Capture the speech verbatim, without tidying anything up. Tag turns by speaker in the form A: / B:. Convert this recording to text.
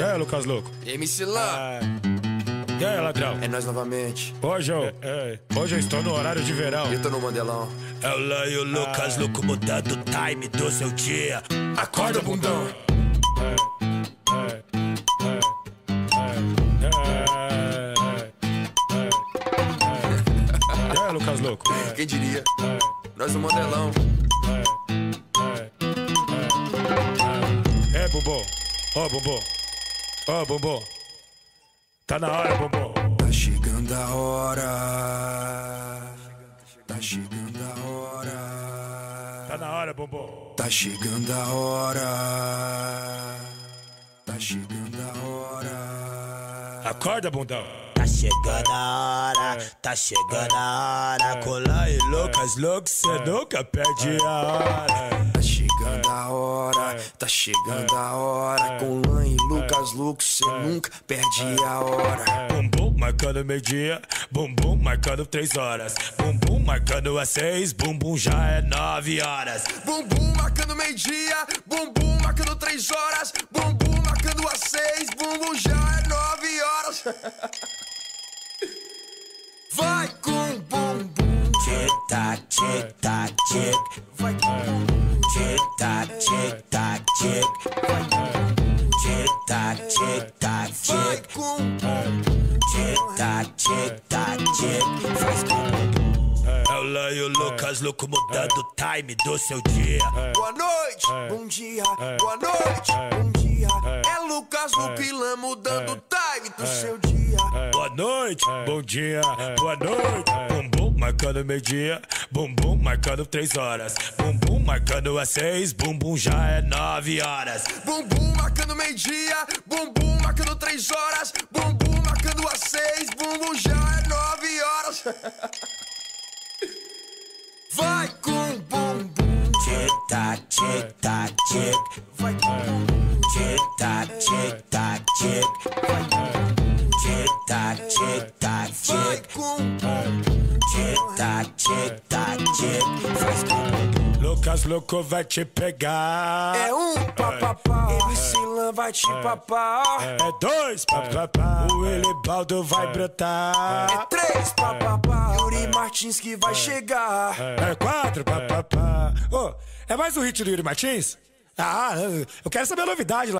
A: E aí, Lucas Louco?
B: M C Lan.
A: Ah, e aí, ladrão?
B: É nós novamente.
A: Hoje eu, é, hoje eu estou no horário de verão.
B: Eu tô no Mandelão.
C: É o Lan e o Lucas
A: Ah.
C: Louco mudando o time do seu dia.
B: Acorda, bundão.
A: E aí, Lucas Louco?
B: Quem diria? Nós no Mandelão.
A: É, Bumbum. Ó, Bumbum. Ó, Bumbum. Tá na hora, Bumbum.
B: Tá chegando a hora. Tá chegando a hora.
A: Tá na hora, Bumbum.
B: Tá chegando a hora. Tá chegando a hora.
A: Acorda, bundão.
C: Tá chegando a hora, tá chegando a hora. Com Lan e Lucas Louco, cê nunca perde a hora.
B: Tá chegando a hora, tá chegando a hora. Com Lan e Lucas Louco, cê nunca perde a hora.
C: Bumbum marcando meio-dia, bumbum marcando três horas. Bumbum marcando às seis, bumbum já é nove horas.
B: Bumbum marcando meio-dia, bumbum marcando três horas. Bumbum marcando às seis, bumbum já é nove horas. Vai com bumbum.
C: Tic tac, tic tac, tic.
B: Vai com bumbum.
C: Tic tac, tic tac, tic.
B: Vai com bumbum.
C: Tic tac, tic tac,
B: Vai
C: tic.
B: com bumbum.
C: Tic tac, tic tac, tic. Faz com bumbum. É o Lan e o Lucas Louco mudando o time do seu dia.
B: Boa noite, bom dia. Boa noite, bom dia. É Lucas Louco e Lan mudando o time do seu dia.
C: Boa noite, bom dia, boa noite. Bumbum marcando meio-dia, bumbum marcando três horas. Bumbum marcando às seis, bumbum já é nove horas.
B: Bumbum marcando meio-dia, bumbum marcando três horas. Bumbum marcando às seis, bumbum já é nove horas. Vai com bumbum.
C: Tic tac, tic tac, tic.
B: Vai com bumbum.
C: Tic tac, tic tac, tic.
B: Vai com bumbum.
C: Tic tac, tic tac,
B: Vai
C: tic.
B: com bumbum.
C: Tic tac, tic tac, tic. Faz com bumbum.
A: Lucas Louco vai te pegar.
B: É um papapá. M C Lan vai te papar.
A: É dois, papapá. O Elibaldo vai brotar.
B: É três papapá. Yuri Martins que vai chegar.
A: É quatro, papapá. Ô, é mais um hit do Yuri Martins? Ah, eu quero saber a novidade lá.